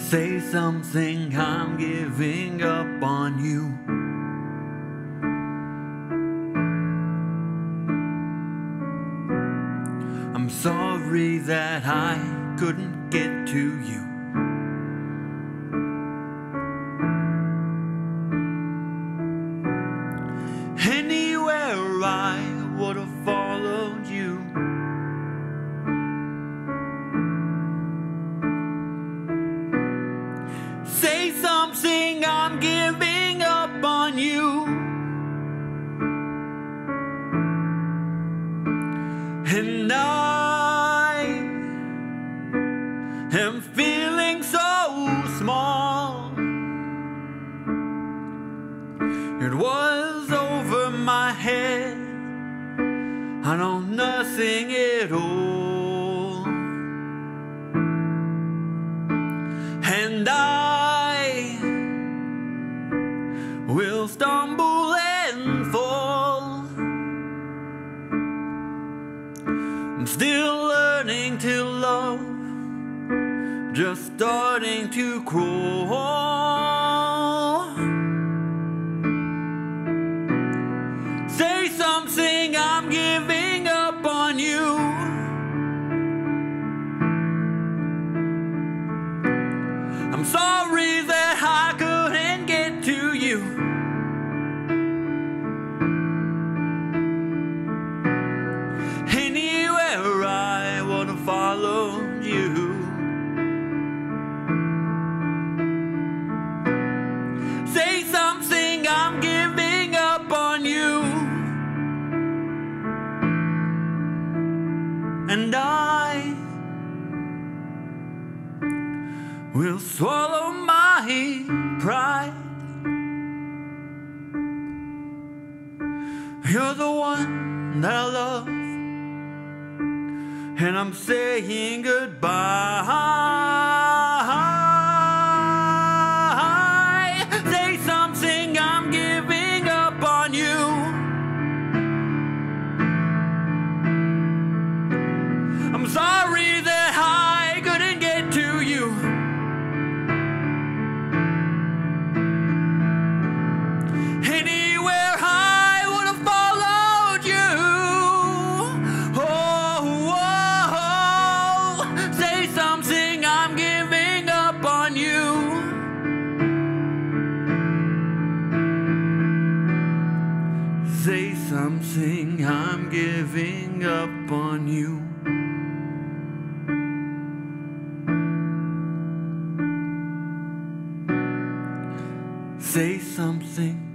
Say something, I'm giving up on you. I'm sorry that I couldn't get to you. Anywhere I would have followed you. Say something, I'm giving up on you. And I am feeling so small. It was over my head, I know nothing at all. And I will stumble and fall. I'm still learning to love, just starting to crawl. Say something, I'm giving up on you. I'm sorry that I couldn't get to you. Anywhere I would have followed you. Say something, I'm giving up on you. And I will swallow my pride. You're the one that I love, and I'm saying goodbye. Say something, I'm giving up on you. I'm sorry that I couldn't get to you. Anywhere I would have followed you. Oh, oh, oh. Say something, I'm giving up on you. Say something, I'm giving up on you. Say something.